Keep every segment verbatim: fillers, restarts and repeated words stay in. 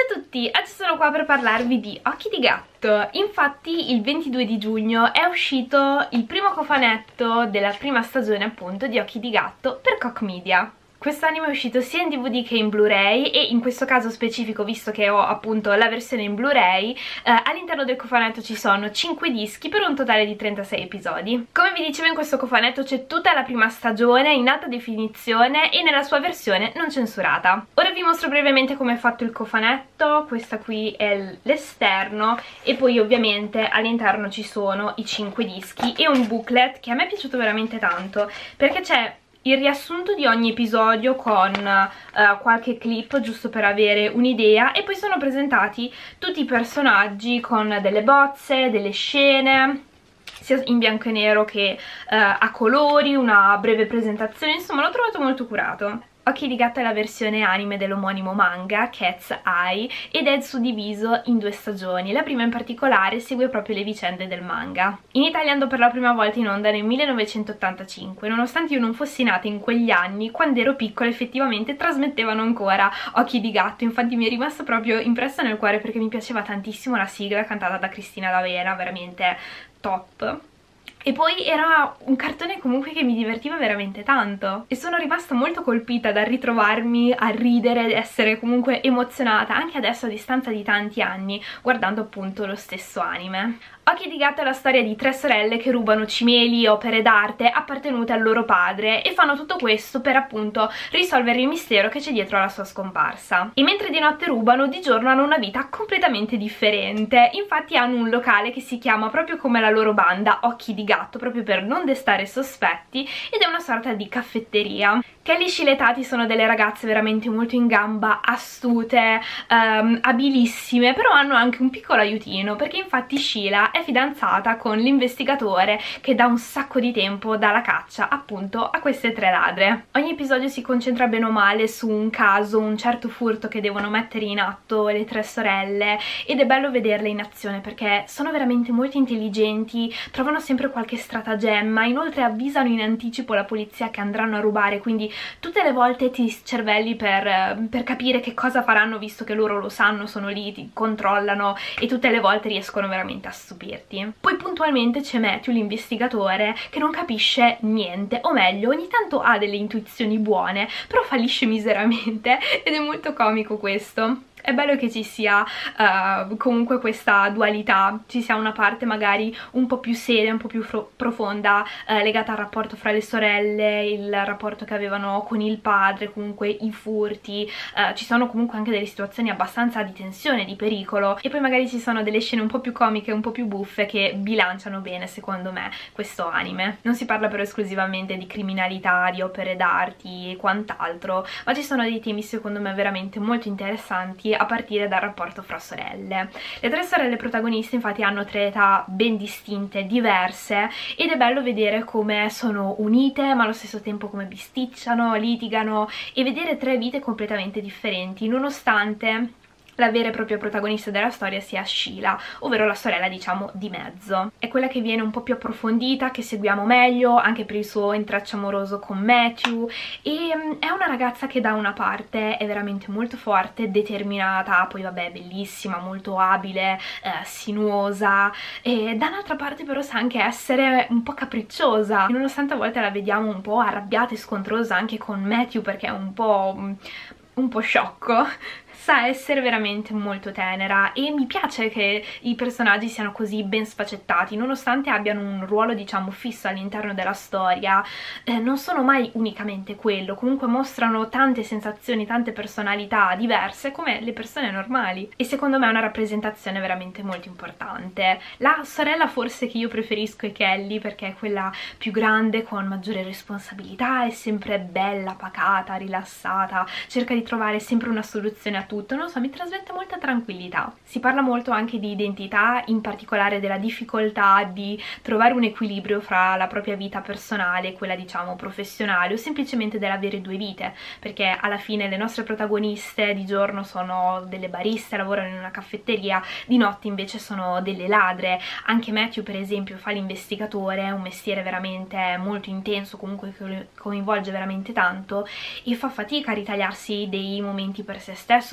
Ciao a tutti, oggi sono qua per parlarvi di Occhi di Gatto. Infatti il ventidue di giugno è uscito il primo cofanetto della prima stagione appunto di Occhi di Gatto per Koch Media. Questo anime è uscito sia in D V D che in Blu-ray e in questo caso specifico, visto che ho appunto la versione in Blu-ray, eh, all'interno del cofanetto ci sono cinque dischi per un totale di trentasei episodi. Come vi dicevo, in questo cofanetto c'è tutta la prima stagione in alta definizione e nella sua versione non censurata. Ora vi mostro brevemente come è fatto il cofanetto. Questa qui è l'esterno e poi ovviamente all'interno ci sono i cinque dischi e un booklet che a me è piaciuto veramente tanto, perché c'è il riassunto di ogni episodio con uh, qualche clip giusto per avere un'idea, e poi sono presentati tutti i personaggi con delle bozze, delle scene sia in bianco e nero che uh, a colori, una breve presentazione. Insomma, l'ho trovato molto curato. Occhi di Gatto è la versione anime dell'omonimo manga, Cat's Eye, ed è suddiviso in due stagioni. La prima in particolare segue proprio le vicende del manga. In Italia andò per la prima volta in onda nel millenovecentottantacinque, nonostante io non fossi nata in quegli anni. Quando ero piccola effettivamente trasmettevano ancora Occhi di Gatto, infatti mi è rimasta proprio impressa nel cuore perché mi piaceva tantissimo la sigla cantata da Cristina D'Avena, veramente top. E poi era un cartone comunque che mi divertiva veramente tanto e sono rimasta molto colpita dal ritrovarmi a ridere ed essere comunque emozionata anche adesso a distanza di tanti anni guardando appunto lo stesso anime. Occhi di Gatto è la storia di tre sorelle che rubano cimeli e opere d'arte appartenute al loro padre e fanno tutto questo per appunto risolvere il mistero che c'è dietro alla sua scomparsa. E mentre di notte rubano, di giorno hanno una vita completamente differente. Infatti hanno un locale che si chiama proprio come la loro banda, Occhi di Gatto, proprio per non destare sospetti, ed è una sorta di caffetteria. Kelly e Sciletati sono delle ragazze veramente molto in gamba, astute, um, abilissime, però hanno anche un piccolo aiutino, perché infatti Sheila è fidanzata con l'investigatore che da un sacco di tempo dà la caccia appunto a queste tre ladre. Ogni episodio si concentra bene o male su un caso, un certo furto che devono mettere in atto le tre sorelle, ed è bello vederle in azione perché sono veramente molto intelligenti, trovano sempre qualche stratagemma, inoltre avvisano in anticipo la polizia che andranno a rubare, quindi tutte le volte ti cervelli per, per capire che cosa faranno, visto che loro lo sanno, sono lì, ti controllano e tutte le volte riescono veramente a stupirti. Poi puntualmente c'è Matthew, l'investigatore, che non capisce niente, o meglio ogni tanto ha delle intuizioni buone però fallisce miseramente ed è molto comico questo. È bello che ci sia uh, comunque questa dualità, ci sia una parte magari un po' più seria, un po' più profonda, uh, legata al rapporto fra le sorelle, il rapporto che avevano con il padre, comunque i furti, uh, ci sono comunque anche delle situazioni abbastanza di tensione, di pericolo, e poi magari ci sono delle scene un po' più comiche, un po' più buffe che bilanciano bene secondo me questo anime. Non si parla però esclusivamente di criminalità, di opere d'arte e quant'altro, ma ci sono dei temi secondo me veramente molto interessanti a partire dal rapporto fra sorelle. Le tre sorelle protagoniste infatti hanno tre età ben distinte, diverse, ed è bello vedere come sono unite ma allo stesso tempo come bisticciano, litigano, e vedere tre vite completamente differenti nonostante la vera e propria protagonista della storia sia Sheila, ovvero la sorella diciamo di mezzo. È quella che viene un po' più approfondita, che seguiamo meglio anche per il suo intreccio amoroso con Matthew, e um, è una ragazza che da una parte è veramente molto forte, determinata, poi vabbè bellissima, molto abile, eh, sinuosa, e dall'altra parte però sa anche essere un po' capricciosa, nonostante a volte la vediamo un po' arrabbiata e scontrosa anche con Matthew perché è un po' un po' sciocco. Sa essere veramente molto tenera e mi piace che i personaggi siano così ben sfaccettati, nonostante abbiano un ruolo diciamo fisso all'interno della storia. Eh, non sono mai unicamente quello, comunque mostrano tante sensazioni, tante personalità diverse come le persone normali, e secondo me è una rappresentazione veramente molto importante. La sorella forse che io preferisco è Kelly, perché è quella più grande, con maggiore responsabilità, è sempre bella, pacata, rilassata, cerca di trovare sempre una soluzione a tutto, non so, mi trasmette molta tranquillità. Si parla molto anche di identità, in particolare della difficoltà di trovare un equilibrio fra la propria vita personale e quella diciamo professionale, o semplicemente dell'avere due vite, perché alla fine le nostre protagoniste di giorno sono delle bariste, lavorano in una caffetteria, di notte invece sono delle ladre. Anche Matthew per esempio fa l'investigatore, è un mestiere veramente molto intenso, comunque che coinvolge veramente tanto, e fa fatica a ritagliarsi dei momenti per se stesso,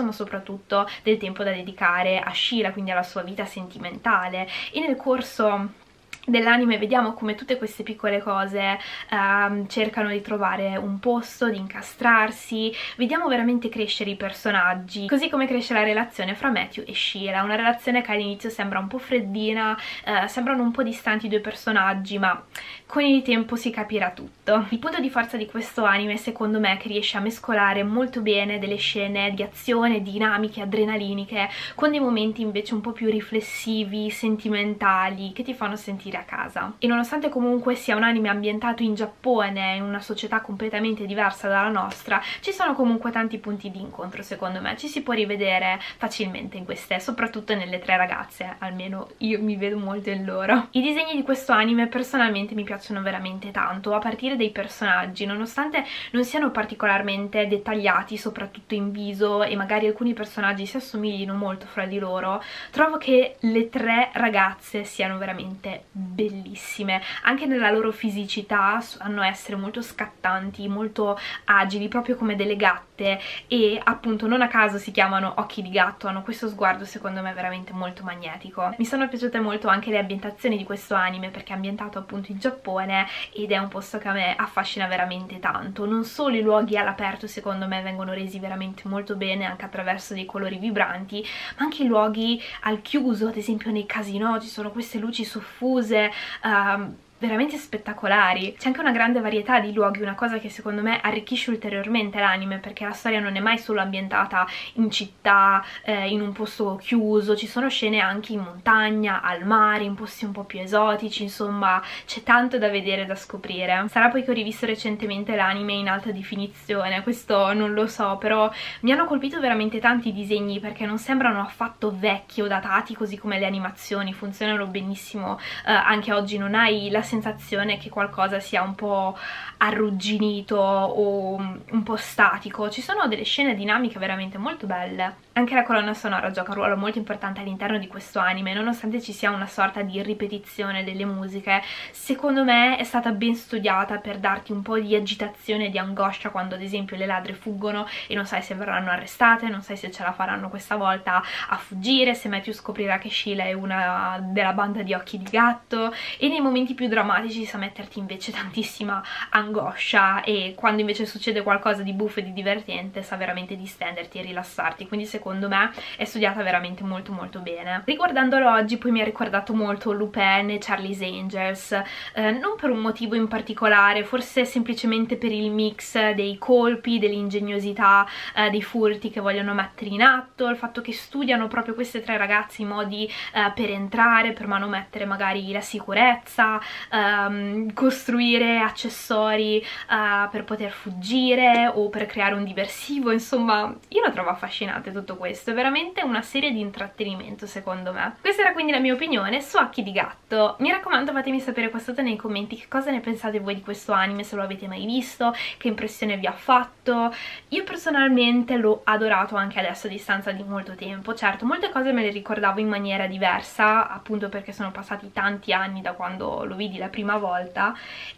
ma soprattutto del tempo da dedicare a Sheila, quindi alla sua vita sentimentale. E nel corso dell'anime vediamo come tutte queste piccole cose um, cercano di trovare un posto, di incastrarsi, vediamo veramente crescere i personaggi, così come cresce la relazione fra Matthew e Sheila, una relazione che all'inizio sembra un po' freddina, uh, sembrano un po' distanti i due personaggi, ma con il tempo si capirà tutto. Il punto di forza di questo anime secondo me è che riesce a mescolare molto bene delle scene di azione, dinamiche, adrenaliniche, con dei momenti invece un po' più riflessivi, sentimentali, che ti fanno sentire a casa. E nonostante comunque sia un anime ambientato in Giappone, in una società completamente diversa dalla nostra, ci sono comunque tanti punti di incontro secondo me, ci si può rivedere facilmente in queste, soprattutto nelle tre ragazze, almeno io mi vedo molto in loro. I disegni di questo anime personalmente mi piacciono veramente tanto, a partire dai personaggi, nonostante non siano particolarmente dettagliati, soprattutto in viso, e magari alcuni personaggi si assomiglino molto fra di loro, trovo che le tre ragazze siano veramente bellissime, anche nella loro fisicità sanno essere molto scattanti, molto agili, proprio come delle gatte, e appunto non a caso si chiamano Occhi di Gatto, hanno questo sguardo secondo me veramente molto magnetico. Mi sono piaciute molto anche le ambientazioni di questo anime, perché è ambientato appunto in Giappone ed è un posto che a me affascina veramente tanto. Non solo i luoghi all'aperto secondo me vengono resi veramente molto bene anche attraverso dei colori vibranti, ma anche i luoghi al chiuso, ad esempio nei casinò ci sono queste luci soffuse, Um, veramente spettacolari. C'è anche una grande varietà di luoghi, una cosa che secondo me arricchisce ulteriormente l'anime, perché la storia non è mai solo ambientata in città, eh, in un posto chiuso, ci sono scene anche in montagna, al mare, in posti un po' più esotici, insomma c'è tanto da vedere e da scoprire. Sarà poi che ho rivisto recentemente l'anime in alta definizione, questo non lo so, però mi hanno colpito veramente tanti i disegni, perché non sembrano affatto vecchi o datati, così come le animazioni funzionano benissimo, eh, anche oggi non hai la sensazione che qualcosa sia un po' arrugginito o un po' statico. Ci sono delle scene dinamiche veramente molto belle. Anche la colonna sonora gioca un ruolo molto importante all'interno di questo anime, nonostante ci sia una sorta di ripetizione delle musiche. Secondo me è stata ben studiata per darti un po' di agitazione e di angoscia quando ad esempio le ladre fuggono e non sai se verranno arrestate, non sai se ce la faranno questa volta a fuggire, se Matthew scoprirà che Sheila è una della banda di Occhi di Gatto, e nei momenti più drammatici sa metterti invece tantissima angoscia, e quando invece succede qualcosa di buffo e di divertente sa veramente distenderti e rilassarti. Quindi secondo me è studiata veramente molto molto bene. Riguardandolo oggi poi mi ha ricordato molto Lupin e Charlie's Angels, eh, non per un motivo in particolare, forse semplicemente per il mix dei colpi, dell'ingegnosità, eh, dei furti che vogliono mettere in atto, il fatto che studiano proprio queste tre ragazze i modi eh, per entrare, per manomettere magari la sicurezza, ehm, costruire accessori eh, per poter fuggire o per creare un diversivo. Insomma, io lo trovo affascinante tutto questo, è veramente una serie di intrattenimento secondo me. Questa era quindi la mia opinione su Occhi di Gatto. Mi raccomando, fatemi sapere qua sotto nei commenti che cosa ne pensate voi di questo anime, se lo avete mai visto, che impressione vi ha fatto. Io personalmente l'ho adorato anche adesso a distanza di molto tempo. Certo, molte cose me le ricordavo in maniera diversa, appunto perché sono passati tanti anni da quando lo vidi la prima volta,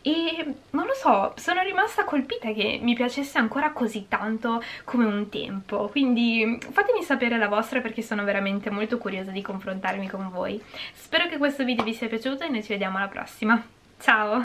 e non lo so, sono rimasta colpita che mi piacesse ancora così tanto come un tempo. Quindi fatemi sapere la vostra, perché sono veramente molto curiosa di confrontarmi con voi. Spero che questo video vi sia piaciuto e noi ci vediamo alla prossima. Ciao!